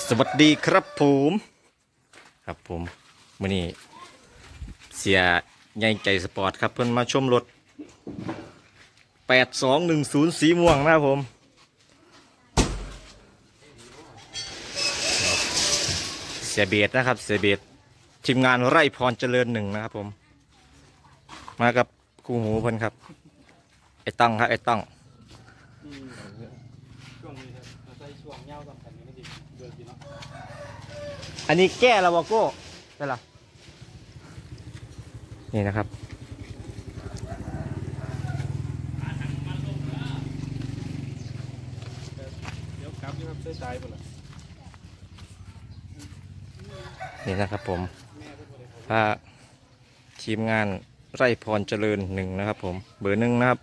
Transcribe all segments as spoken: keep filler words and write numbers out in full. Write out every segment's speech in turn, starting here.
สวัสดีครับผมครับผมมื่อนี้เสียใหญ่ใจสปอร์ตครับเพิ่นมาชมรถแปดสองหนึ่งศูนย์สีม่วงนะครับผมเสียเบสนะครับเสียเบสทีมงานไร่พรเจริญหนึ่งนะครับผมมากับคู่หูเพิ่นครับไอ้ต้องครับไอ้ต้องอันนี้แก้แล้ววะโก้ได้ละนี่นะครับนี่นะครับผมพาทีมงานไร่พรเจริญหนึ่งนะครับผมเบอร์หนึ่งนะครับ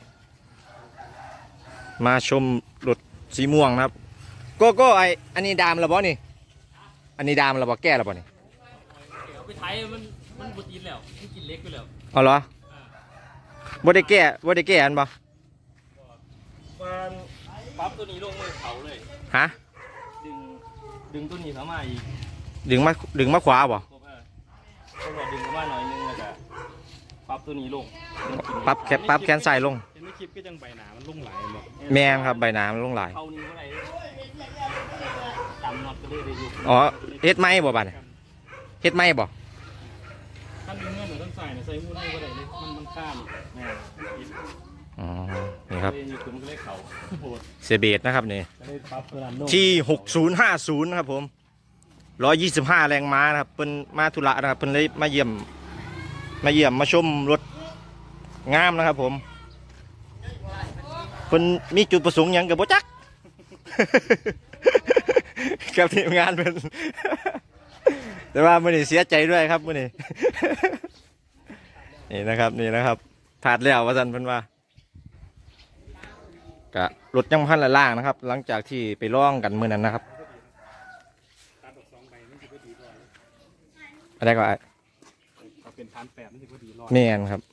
มาชมรถสีม่วงนะครับโก้โก้ไออันนี้ดามระบอนี่อันนี้ดามระบอแก้ระบอนี่เอาไปไทยมันมันบดกินแล้วมันกินเล็กไปแล้วเอาเหรอบ่ได้แก้บ่ได้แก้อันบ่มันปั๊บตัวนี้ลงมือเขาเลยฮะดึงดึงตัวนี้เข้ามาอีกดึงมาดึงมาขวาบ่ก็แบบดึงเข้ามาหน่อยนึงแล้วก็ปั๊บตัวนี้ลงปั๊บแคปปั๊บแขนใส่ลงเห็นในคลิปก็ยังใบหนามันลงไหลหมดแมนครับใบหนามันลงไหลเขานี้เท่าไหร่ตำน็อตก็ได้เลยอยู่อ๋อเฮ็ดไม้บ่บ้านเฮ็ดไม้บ่ถ้าดึงเงื่อนหรือต้องใส่เนี่ยใส่หุ้นให้ก็ได้เลยมันมันข้ามแม่อ๋อนี่ครับเสียเบสนะครับนี่ที่หกศูนย์ห้าศูนย์นะครับผมร้อยยี่สิบห้าแรงม้านะครับเป็นมาธุระนะครับเป็นเลยมาเยี่ยมมาเยี่ยมมาชมรถงามนะครับผมเป็นมีจุดประสงค์อย่างกับโบจักกับทีมงานเป็นแต่ว่ามื่อนี้เสียใจด้วยครับมื่อนี้นี่นะครับนี่นะครับถาดแล้วว่าสันเพิ่นว่ากะรถยังพันละล่างนะครับหลังจากที่ไปล่องกันมื่อนั้นนะครับอะไรก็ไอ้เป็นพันแปดนี่พอดีรอดแม่นครับ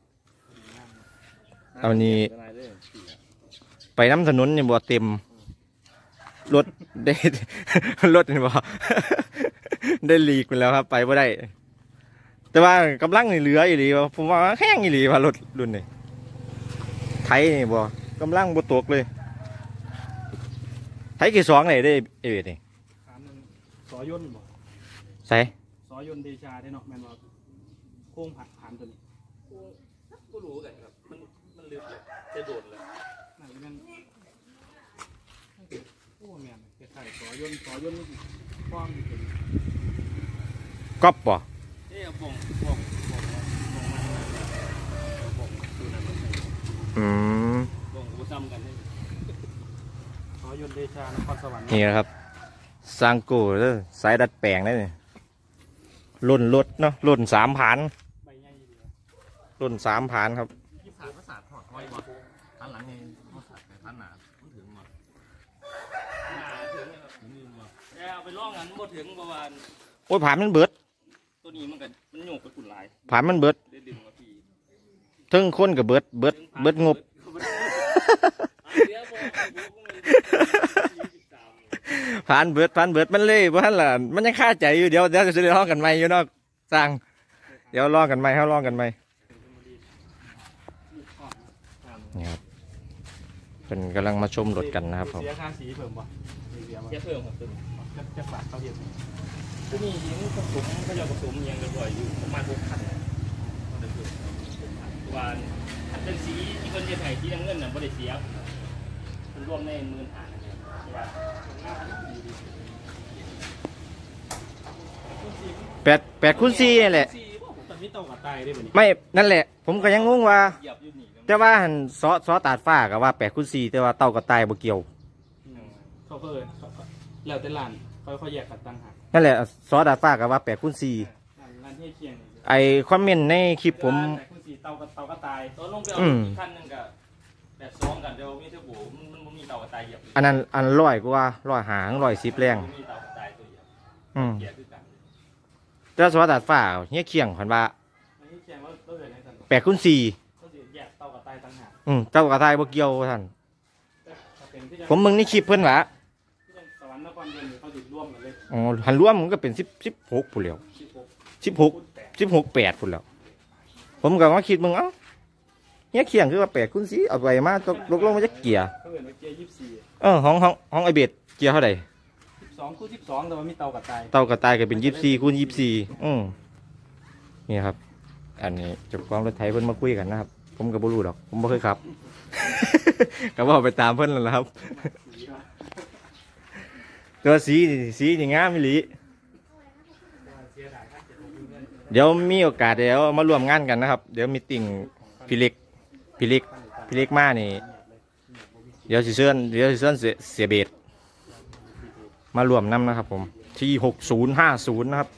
เอานี้ไปน้ำถนนนี่บ่เต็มรถได้รถนี่บ่ได้หลีกไปแล้วครับไปบ่ได้แต่ว่ากำลังนี่เหลืออีหลีว่าผมว่าแห้งอีหลีว่ารถรุ่นนี้ไทยนี่บ่กำลังบ่ตกเลยไทยกี่สองเลยได้เอเวนี่สอยนบ่ใส่สอยนเดชาได้เนาะแมนว่าโค้งผักผ่านตัวนี้ก็รู้กันครับมันมันลึกเลยจะโดดเลยนั่นมันโอ้แมนจะใส่สอยนสอยนกว้างอยู่ก๊อปป่ะนี่บ่งบ่งบ่งบ่งมันบ่งคือนั่นอืมบ่งกูจำกันเลยสอยนเดชานครสวรรค์นี่นะครับสร้างกูเด้อสายดัดแปลงได้เนี่ยรุ่นรถเนาะรุ่นสามพันรุ่นสามพันครับยี่สิบภาษาถอดไว้บ่ทันหลังนี่ภาษาแต่ทันหนาถึงมาถึงถึงมาแต่เอาไปล่องกันบ่ถึงประมาณโอ้ยผ่านมันเบิดตัวนี้มันกันมันโยกไปกุ่นลายผ่านมันเบิดทึ่งคนกับเบิดเบิดเบิดงบผ่านเบิดผ่านเบิดมันเลยเพราะฉะนั้นล่ะมันยังคาใจอยู่เดี๋ยวเดี๋ยวจะได้ร้องกันใหม่อยู่นอกสร้างเดี๋ยวร้องกันใหม่เขาร้องกันใหม่นี่ครับเป็นกำลังมาชมรถกันนะครับผมเสียค่าสีเพิ่มป่ะเสียเพิ่มครับจะจะฝากเขาเห็นที่นี่ยิงผสมก็จะผสมยังกระด่อยอยู่ประมาณหกพันวันเป็นสีที่คนจะถ่ายที่น้ำเงินน่ะไม่ได้เสียเป็นรวมในหมื่นหาแปดแปดคูณสี่แหละไม่นั่นแหละผมก็ยังงงว่าแต่ว่าซอซอตาดฟ้ากับว่าแปดคูณสี่แต่ว่าเต่ากระต่ายบ่เกี่ยวเขาเพิ่นแล้วแต่ร้านเขาเขาแยกกันตั้งหากนั่นแหละซอตาดฟ้ากับว่าแปดคูณสี่ไอคอมเมนต์ในคลิปผมแปดคูณสี่เต่ากับเต่ากระต่ายตอนลงไปเอาอีกขั้นหนึ่งกับแปดสองกันเดี๋ยวมีเท่าโบมันมันมีเต่ากระต่ายเหยียบอันนั้นอันร้อยกว่าร้อยหางร้อยสิบแรงอืมแต่ซอตาดฟ้าเฮียเคียงพันว่าแปดคูณสี่อืมเต่ากระต่ายบ่เกี่ยวท่านผมมึงนี่คลิปเพิ่นวะสวรรค์นครความเย็นเขาติดร่วมกันเลยอ๋อหันรวมมันก็เป็นสิบสิบหกผู้เดียวสิบหกสิบหกสิบหกแปดผู้เดียวผมก็มาคิดมึงเอ้าเนี่ยเขียงคือว่าแปดคุณสิเอาไปมาตกลงลงมาจะเกียร์เขาเห็นว่าเกียร์ยี่สิบสี่เออห้องห้องห้องไอเบ็ดเกียร์เท่าไหร่สิบสองคูณสิบสองแต่ว่ามีเตากับตายเตากระต่ายก็เป็นยี่สิบสี่คูณยี่สิบสี่อืมนี่ครับ อันนี้เจ้าของรถไถเพิ่นมาคุยกันนะครับ ผมก็บ่รู้ดอก ผมบ่เคยขับ ก็บอกไปตามเพิ่นแล้วล่ะครับ ตัวสีนี่สีนี่งามอีหลีเดี๋ยวมีโอกาสเดี๋ยวมารวมงานกันนะครับ เดี๋ยวมีติ่งพี่เล็กพี่เล็กพี่เล็กมานี่ เดี๋ยวสิเชิญเดี๋ยวสิเชิญเสียเสียเบสมารวมนำนะครับ ผมที่หกศูนย์ห้าศูนย์นะครับ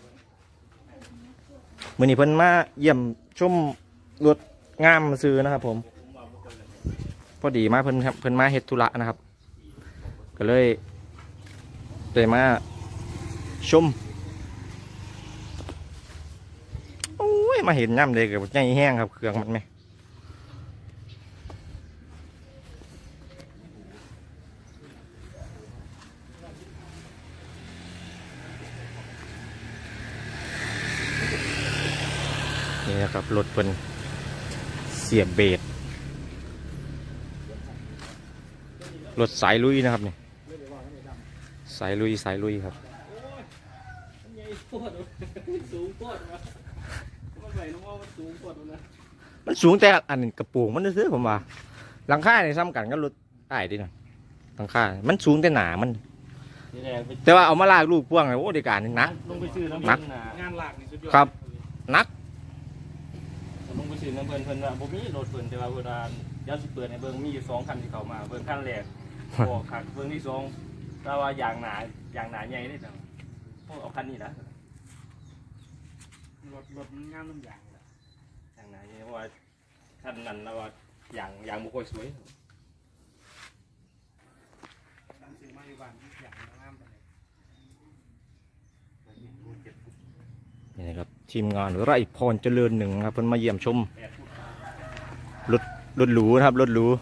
มื้อนี้เพิ่นมาเยี่ยมชมรถงามซื้อนะครับ ผมพอดีมาเพิ่นครับเพิ่นมาเฮ็ดธุระนะครับ ก็เลยได้มาชมโอ้ยมาเห็นย่ำเลยกับใจแห้งครับเครื่องมันไหมนี่นะครับรถเป็นเสียบเบสรถสายลุยนะครับนี่สายลุยสายลุยครับใหญ่โคตรสูงโคตรนะมันใส่น้องว่ามันสูงโคตรนะมันสูงแต่อันกระโปรงมันซื้อผมว่าหลังคาเนี่ยซ้ำกันก็รถใต้ดินะหลังคามันสูงแต่หนามันนี่แหละไปแต่ว่าเอามาลากลูกพ่วงเลยโอ้เดียการนี่นักลงไปซื้อน้ำนัเพิ่กนน่ะงานหลักนี่สุดยอดครับนักลงไปซื้อน้ำเพิ่นเพิ่นว่าบ่มีรถเพิ่นแต่ว่าเพิ่นว่าเดี๋ยวสิเปิดให้เบิ่งมีอยู่สองคันที่เข้ามาเบิ่งคันแรกโอ้คักเบิ่งที่สองแต่ว่าอย่างหนาอย่างหนาใหญ่นี่จังพวกเอาคันนี้นะรถรถมันงานน้ำยางเลยอย่างหนาใหญ่เพราะว่าคันนั้นแล้วว่าอย่างอย่างบ่ค่อยสวยตั้งซื้อมาอยู่บ้านอย่างงามไปเลยนี่นะครับทีมงานไร่พรเจริญหนึ่งครับเพิ่นมาเยี่ยมชมรถรถหรูนะครับรถหรู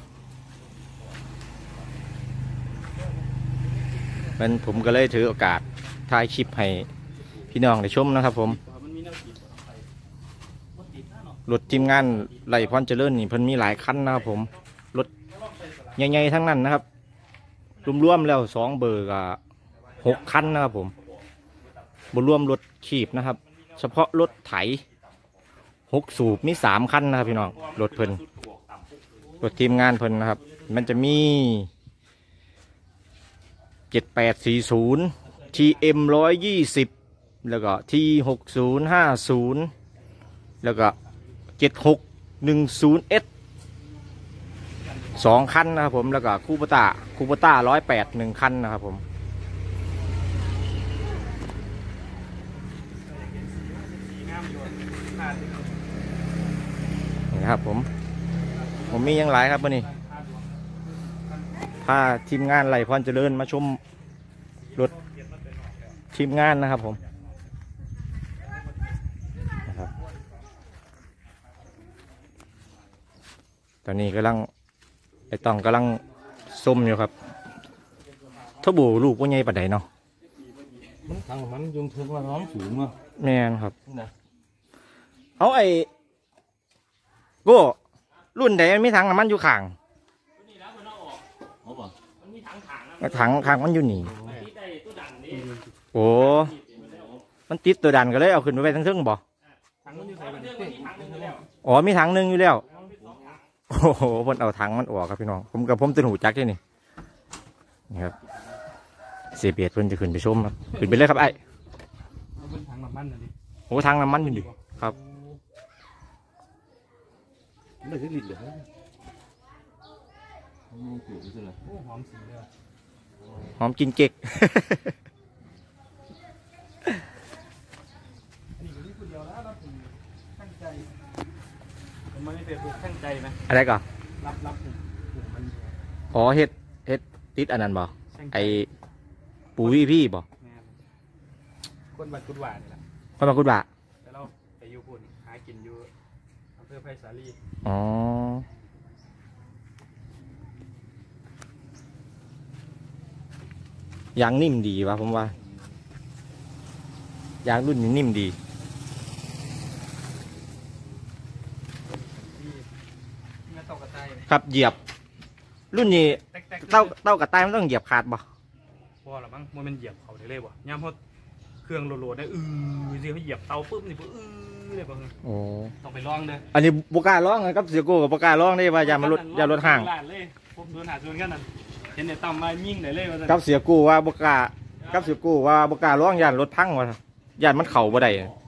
เป็นผมก็เลยถือโอกาสถ่ายคลิปให้พี่น้องได้ชมนะครับ ผมมันมีแนวติดไปมันติดนะเนาะรถทีมงานไร่พรเจริญนี่เพิ่นมีหลายคันนะครับผมรถใหญ่ๆทั้งนั้นนะครับรวมๆแล้วสองเบอร์ก็หกคันนะครับผมบรวมรถขีบนะครับ เฉพาะรถไถหกสูบมีสามคันนะครับพี่น้องรถเพิ่นรถทีมงานเพิ่นนะครับ มันจะมีเจ็ดแปดสี่ศูนย์ทีเอ็มร้อยยี่สิบแล้วก็ทีหกศูนย์ห้าศูนย์แล้วก็เจ็ดหกหนึ่งศูนย์เอสสองคันนะครับผมแล้วก็คูปต้าคูปต้าร้อยแปดหนึ่งคันนะครับผมนี่ครับผมผมมียังหลายครับวันนี้พาทีมงานไหลพรเจริญมาชมรถทีมงานนะครับผมนะครับตอนนี้กำลังไอ้ต้องกำลังส้มอยู่ครับทบูลูกว่าไงปัดใดเนาะมันทางมันยุงถึงว่าน้องสูงเนาะแม่นครับนี่นะเอาไอ้โก้รุ่นใดมันมีถังน้ำมันอยู่ข้างนี่แล้วมันเอาออกเอาบ่มันมีถังถังนะถังถังมันอยู่นี่ที่ได้ตู้ดันนี่โอ้มันติดตัวดันก็เลยเอาขึ้นไปไว้ทั้งซึ่งบ่ถังมันอยู่ใส่มันเรื่องมันมีถังนึงอยู่แล้วอ๋อมีถังหนึงอยู่แล้วโอ้โหเพิ่นเอาถังมันออกครับพี่น้องผมกับผมตื่นหูจักที่นี่นี่ครับเสียเบียดเพิ่นจะขึ้นไปชมครับขึ้นไปเลยครับไอ้มันเป็นถังน้ำมันน่ะดิโอ้ถังน้ำมันอยู่ดิครับไม่ถึงลิตรเลยมันเกิดขึ้นเลยโอ้หอมสีเลยหอมกินเก๊กนี่ก็นี่คนเดียวแล้วรับถึงตั้งใจมันไม่เป็นผูกตั้งใจนะอะไรก่อนรับรับผูกผูกมันอ๋อเฮ็ดเฮ็ดติดอันนั้นบ่ไอปูวี่พี่บ่แม่คนบัดกุดหวานนี่แหละคนมาคุณบ่าแต่เราไปอยู่พุ่นหากินอยู่อำเภอไผ่สาลีอ๋อยางนิ่มดีวะผมว่า ยางรุ่นนี้นิ่มดีเงาเต่ากระต่ายครับเหยียบ รุ่นนี้แตกๆเต้าเต้ากระต่ายมันต้องเหยียบขาดบ่พอละมั้งมันเป็นเหยียบเขาได้เลยบ่ย่ำเพราะเครื่องโหลดได้อือสิเขาเหยียบเตาปุ๊บนี่ปุ๊บอือเลยบ่โอ้ต้องไปลองเด้ออันนี้บุกล้าร้องนะครับเสียโก้กับบุกล้าร้องได้ว่าอย่ามารถอย่ารถห่างเลยผมโดนหาส่วนกันนั่นเห็นเนี่ยต่ำมายิ่งได้เลยว่าซั่นกับเสียโก้ว่าบุกล้ากับเสียโก้ว่าบุกล้าร้องย่านรถพังว่าย่านมันเข่าบ่ได้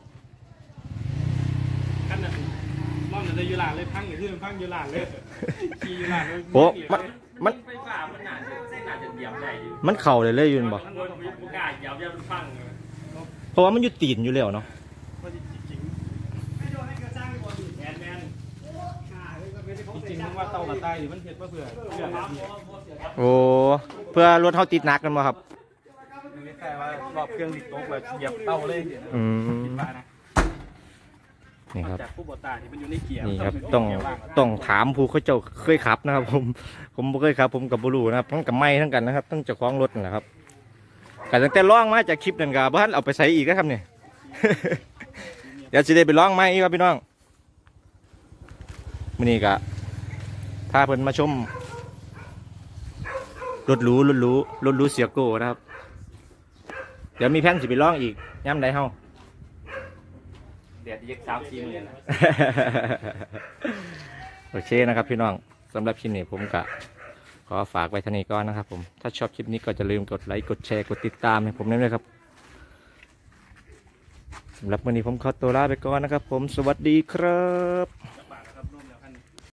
กันน่ะมองน่ะได้อยู่ลานเลยพังอยู่ที่มันพังอยู่ลานเลยขี่อยู่ลานเลยโอ้มันมันไฟฟ้ามันน่าจะน่าจะเหยียบได้อยู่มันเข่าเลยเลยอยืนบ่มันบ่บ่กล้าเหยียบเหยียบมันพังเลยเพราะว่ามันอยู่ตีนอยู่แล้วเนาะว่าจริงๆไม่โดนให้กระสร้างก่อนแอนแมนจริงๆมันว่าเต่ากระต่ายหรือมันเห็ดว่าเผื่อเผื่อแบบนี้โอ้เพื่อรถเฮาติดหนักกันบ่ครับไม่ใช่ว่ารอบเครื่องติดโต๊ะแบบเหยียบเต่าเลยอืมคิดว่านะนี่ครับจากผู้บตาที่มันอยู่ในเกียร์นี่ครับต้องต้องถามผู้เขาเจ้าเคยขับนะครับ ผมผมบ่เคยขับ ผมกับบ่รู้นะครับทั้งกับไม่ทั้งกันนะครับทั้งเจ้าของรถนั่นแหละครับก็ตั้งแต่ร้องมาจากคลิปนั่นก็บ่ทันเอาไปใช้อีกนะครับเนี่ย เดี๋ยวสิได้ไปร้องใหม่อีกครับพี่น้องมื้อนี้ก็พาเพิ่นมาชมรถหรูรถหรูรถหรูเสียโก้นะครับ เดี๋ยวมีแผนสิไปร้องอีกย่ำใดเฮาเดี๋ยวจะสามสี่หมื่นนะโอเคนะครับพี่น้องสำหรับคลิปนี้ผมก็ขอฝากไว้เท่านี้ก่อนนะครับผมถ้าชอบคลิปนี้ก็จะลืมกดไลค์กดแชร์กดติดตามให้ผมด้วยนะครับสำหรับวันนี้ผมขอตัวลาไปก่อนนะครับผมสวัสดีครับ